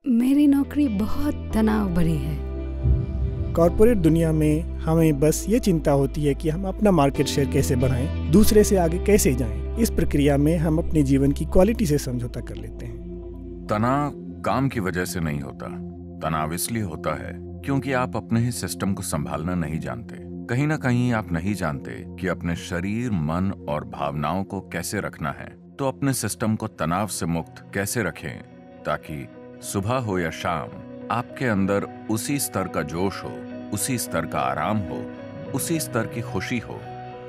मेरी नौकरी बहुत तनाव भरी है। कॉर्पोरेट दुनिया में हमें बस ये चिंता होती है कि हम अपना मार्केट शेयर कैसे बढ़ाएं, दूसरे से आगे कैसे जाएं। इस प्रक्रिया में हम अपने जीवन की क्वालिटी से समझौता कर लेते हैं। तनाव काम की वजह से नहीं होता। तनाव इसलिए होता है क्योंकि आप अपने ही सिस्टम को संभालना नहीं जानते। कहीं ना कहीं आप नहीं जानते कि अपने शरीर, मन और भावनाओं को कैसे रखना है। तो अपने सिस्टम को तनाव से मुक्त कैसे रखें ताकि सुबह हो या शाम आपके अंदर उसी स्तर का जोश हो, उसी स्तर का आराम हो, उसी स्तर की खुशी हो।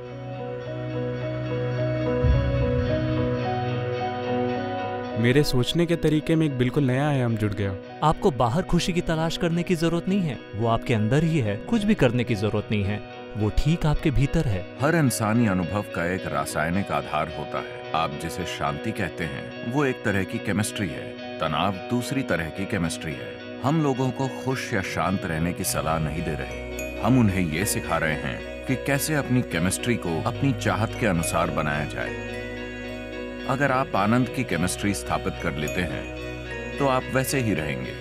मेरे सोचने के तरीके में एक बिल्कुल नया आयाम जुड़ गया। आपको बाहर खुशी की तलाश करने की जरूरत नहीं है, वो आपके अंदर ही है। कुछ भी करने की जरूरत नहीं है, वो ठीक आपके भीतर है। हर इंसानी अनुभव का एक रासायनिक आधार होता है। आप जिसे शांति कहते हैं वो एक तरह की केमिस्ट्री है, तनाव दूसरी तरह की केमिस्ट्री है। हम लोगों को खुश या शांत रहने की सलाह नहीं दे रहे, हम उन्हें ये सिखा रहे हैं कि कैसे अपनी केमिस्ट्री को अपनी चाहत के अनुसार बनाया जाए। अगर आप आनंद की केमिस्ट्री स्थापित कर लेते हैं तो आप वैसे ही रहेंगे।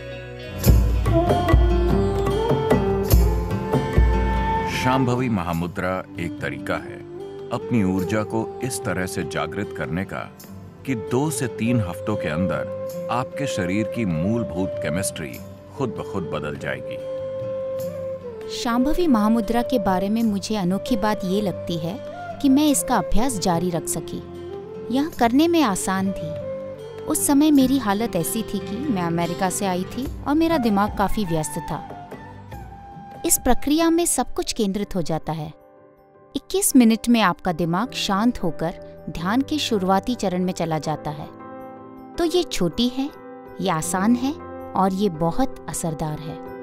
शांभवी महामुद्रा एक तरीका है अपनी ऊर्जा को इस तरह से जागृत करने का कि 2 से 3 हफ्तों के अंदर आपके शरीर की मूलभूत केमिस्ट्री खुद ब खुद बदल जाएगी। शांभवी महामुद्रा के बारे में मुझे अनोखी बात ये लगती है कि मैं इसका अभ्यास जारी रख सकी। यह करने में आसान थी। उस समय मेरी हालत ऐसी थी कि मैं अमेरिका से आई थी और मेरा दिमाग काफी व्यस्त था। इस प्रक्रिया में सब कुछ केंद्रित हो जाता है। 21 मिनट में आपका दिमाग शांत होकर ध्यान के शुरुआती चरण में चला जाता है। तो ये छोटी है, ये आसान है और ये बहुत असरदार है।